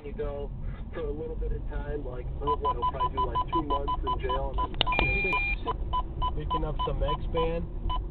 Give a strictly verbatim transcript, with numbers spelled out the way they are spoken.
you go for a little bit of time, like, oh boy, he'll probably do like two months in jail and then Picking up some X-Band.